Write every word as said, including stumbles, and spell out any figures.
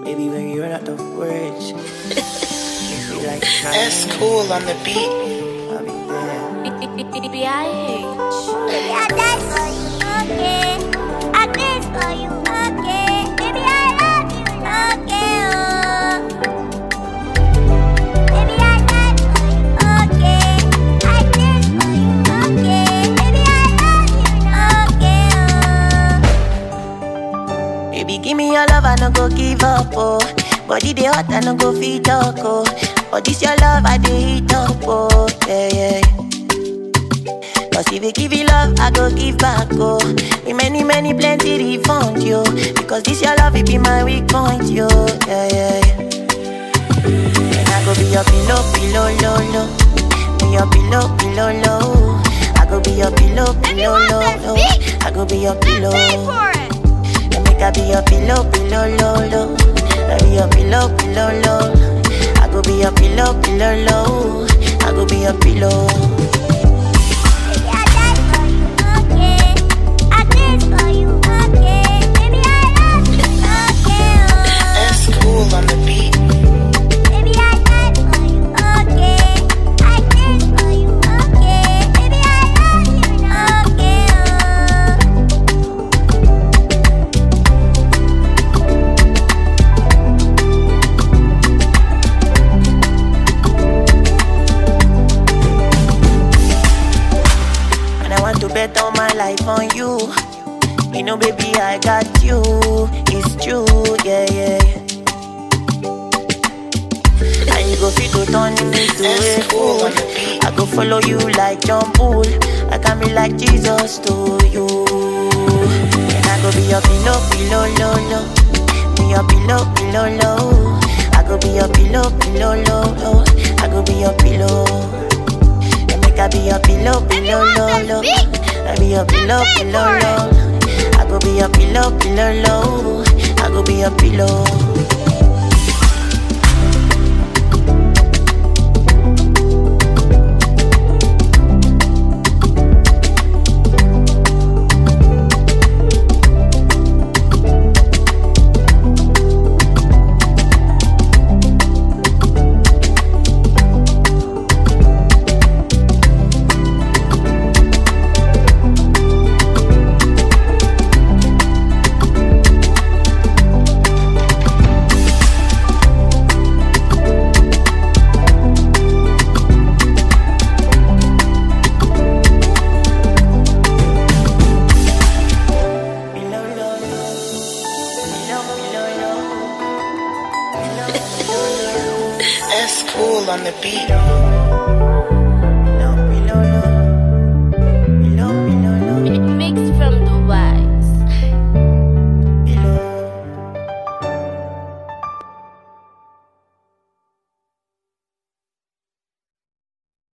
Baby, when you run out of words, you feel like crying. That's cool on the beat. I'll be there. B I H. Baby, I die for you, okay. I dance for you, okay. Baby, I love you, okay, oh. Baby, I die for you, okay. I dance for you, okay. Baby, I love you, okay, oh. Baby, give me your love, I no go give up, oh. Body dey hot, I no go fit talk, oh. But this your love, I dey hit up, oh. Yeah, yeah. Cause if you give you love, I go give back, oh. With many, many, plenty refund, yo. Because this your love, it be my weak point, yo. Yeah, yeah, yeah. And I go be your pillow, pillow, low, low. Be your pillow, pillow, low. I go be your pillow, pillow, low, low. I go be your pillow. And make I be your pillow, pillow, low, low. I be your pillow, pillow, low. I go be your pillow, pillow, low. I go be your pillow. On the beat. Baby, I die for you, okay. I dance for you, okay. Baby, I love you, okay, oh. And I want to bet all my life on you. You know, baby, I got you. It's true, yeah, yeah. And you go fit to turn me to a fool. I go follow you like John Bull. I can be like Jesus to you. And I go be your pillow, pillow, low, low. Be your pillow, pillow, low. I go be your pillow, pillow, low, low. I go be your pillow. And make I be your pillow, pillow, low, low. I be your pillow, pillow, low. I go be your pillow, pillow, low. I go be your pillow. That's cool on the beat.